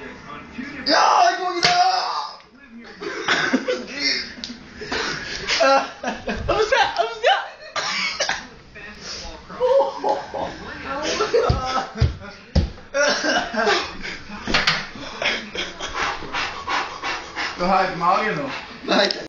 야, 이거이다! Då har jag inte magen då. Nej.